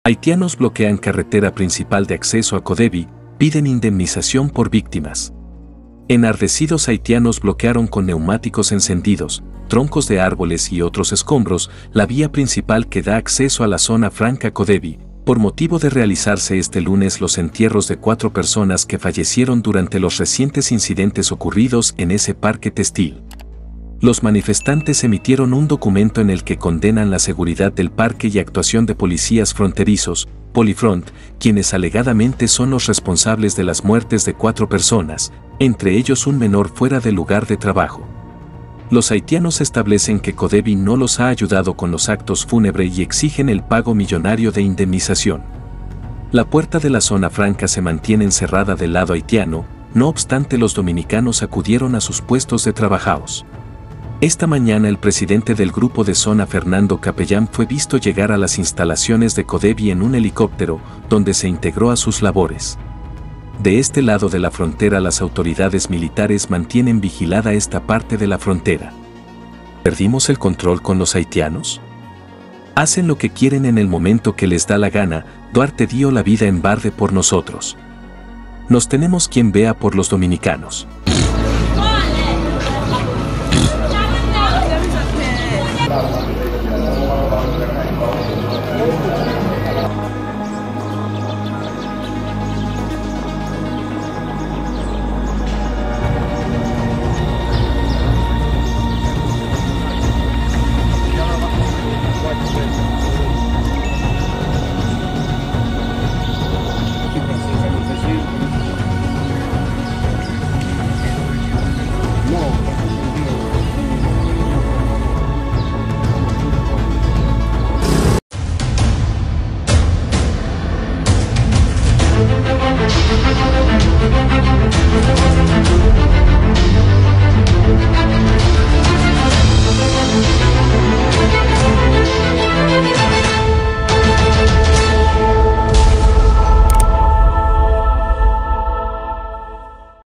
Haitianos bloquean carretera principal de acceso a Codevi, piden indemnización por víctimas. Enardecidos haitianos bloquearon con neumáticos encendidos, troncos de árboles y otros escombros la vía principal que da acceso a la zona franca Codevi, por motivo de realizarse este lunes los entierros de 4 personas que fallecieron durante los recientes incidentes ocurridos en ese parque textil. Los manifestantes emitieron un documento en el que condenan la seguridad del parque y actuación de policías fronterizos, Polifront, quienes alegadamente son los responsables de las muertes de 4 personas, entre ellos un menor fuera del lugar de trabajo. Los haitianos establecen que Codevi no los ha ayudado con los actos fúnebres y exigen el pago millonario de indemnización. La puerta de la zona franca se mantiene cerrada del lado haitiano, no obstante los dominicanos acudieron a sus puestos de trabajaos. Esta mañana el presidente del grupo de zona Fernando Capellán fue visto llegar a las instalaciones de Codevi en un helicóptero, donde se integró a sus labores. De este lado de la frontera las autoridades militares mantienen vigilada esta parte de la frontera. ¿Perdimos el control con los haitianos? Hacen lo que quieren en el momento que les da la gana, Duarte dio la vida en Barde por nosotros. Nos tenemos quien vea por los dominicanos.